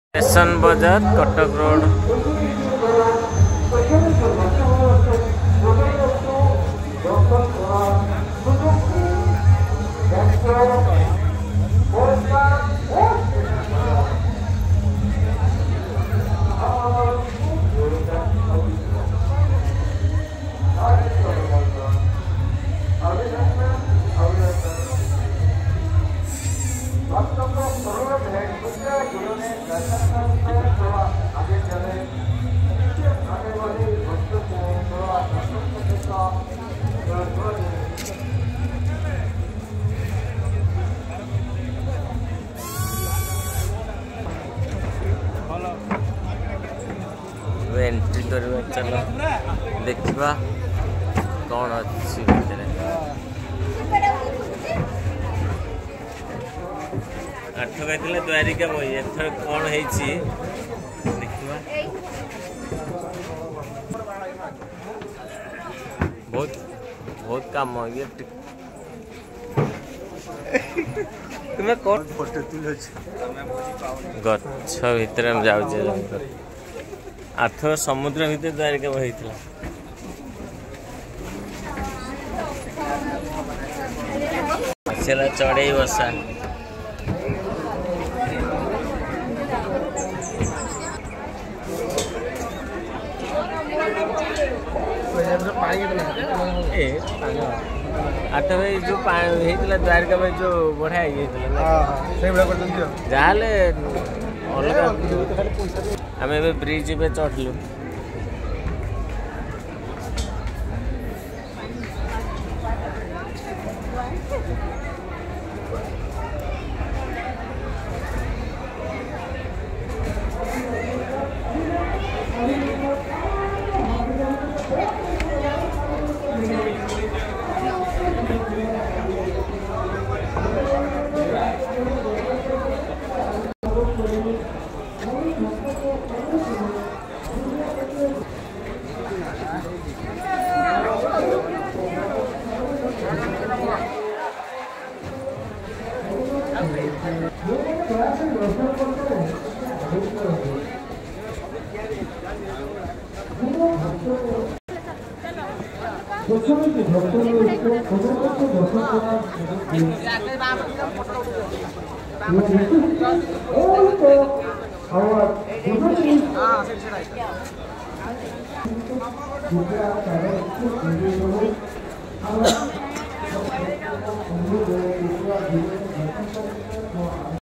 Station बाजार Cuttack road. Entry करवा चलो देखा कौन अच्छी भितर आठ कहते द्वारिका बही एथर कौन है देखा बहुत बहुत काम ये तुम्हें कौन फोटो तुल गछ भितर जाऊे आठर समुद्र भितर द्वारिका बही चला चढ़ई बसा आठ भाई जो द्वारिका भाई जो बढ़िया जहाँ अलग आम ब्रिज पे चढ़लु